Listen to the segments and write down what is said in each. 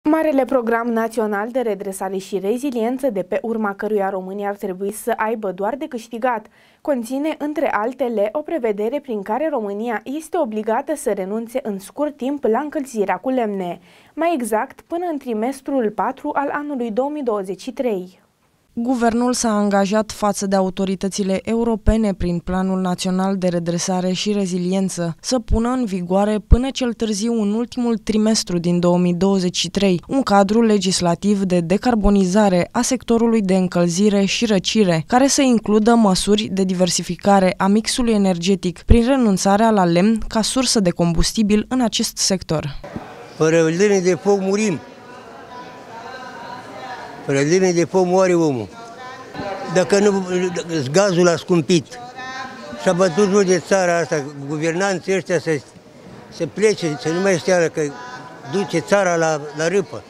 Marele program național de redresare și reziliență, de pe urma căruia România ar trebui să aibă doar de câștigat, conține, între altele, o prevedere prin care România este obligată să renunțe în scurt timp la încălzirea cu lemne, mai exact până în trimestrul 4 al anului 2023. Guvernul s-a angajat față de autoritățile europene prin Planul Național de Redresare și Reziliență să pună în vigoare până cel târziu în ultimul trimestru din 2023 un cadru legislativ de decarbonizare a sectorului de încălzire și răcire, care să includă măsuri de diversificare a mixului energetic prin renunțarea la lemn ca sursă de combustibil în acest sector. Fără lemne de foc murim. Fără lemne de foc moare omul. Dacă nu, gazul a scumpit. S-a bătut jur de țara asta, guvernanții ăștia să plece, să nu mai stea, că duce țara la râpă.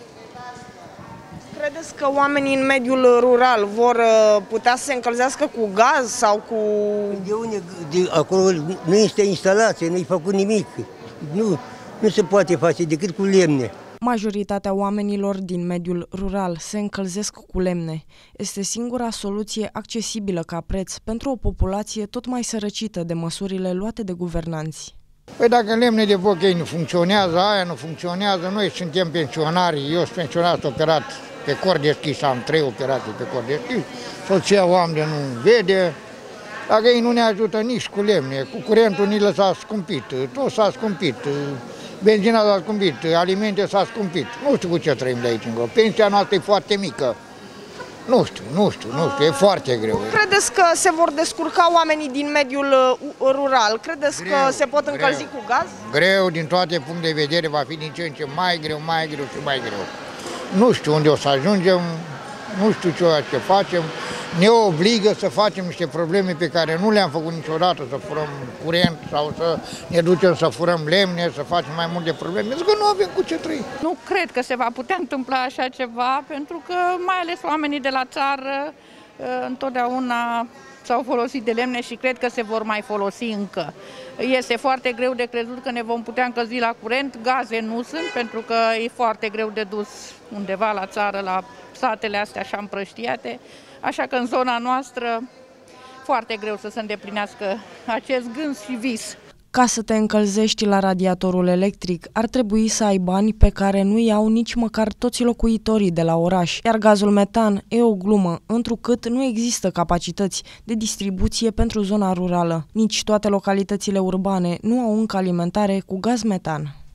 Credeți că oamenii în mediul rural vor putea să se încălzească cu gaz sau cu... De unde? Acolo nu este instalație, nu-i făcut nimic. Nu se poate face decât cu lemne. Majoritatea oamenilor din mediul rural se încălzesc cu lemne. Este singura soluție accesibilă ca preț pentru o populație tot mai sărăcită de măsurile luate de guvernanți. Păi dacă lemne de foc ei nu funcționează, aia nu funcționează, noi suntem pensionari, eu sunt pensionar operat pe cord deschis, am 3 operații pe cord deschis, soția o am de nu vede. Dacă ei nu ne ajută nici cu lemne, cu curentul ni le s-a scumpit, tot s-a scumpit. Benzina s-a scumpit, alimente s-a scumpit. Nu știu cu ce trăim de aici încolo. Pensia noastră e foarte mică. Nu știu, e foarte greu. Credeți că se vor descurca oamenii din mediul rural? Credeți că se pot încălzi cu gaz? Greu, din toate puncte de vedere, va fi din ce în ce mai greu și mai greu. Nu știu unde o să ajungem, nu știu ce facem. Ne obligă să facem niște probleme pe care nu le-am făcut niciodată, să furăm curent sau să ne ducem să furăm lemne, să facem mai multe probleme, pentru că nu avem cu ce trăi. Nu cred că se va putea întâmpla așa ceva, pentru că mai ales oamenii de la țară întotdeauna s-au folosit de lemne și cred că se vor mai folosi încă. Este foarte greu de crezut că ne vom putea încălzi la curent, gaze nu sunt, pentru că e foarte greu de dus undeva la țară, la satele astea așa împrăștiate. Așa că în zona noastră foarte greu să se îndeplinească acest gând și vis. Ca să te încălzești la radiatorul electric, ar trebui să ai bani pe care nu iau nici măcar toți locuitorii de la oraș, iar gazul metan e o glumă, întrucât nu există capacități de distribuție pentru zona rurală. Nici toate localitățile urbane nu au încă alimentare cu gaz metan.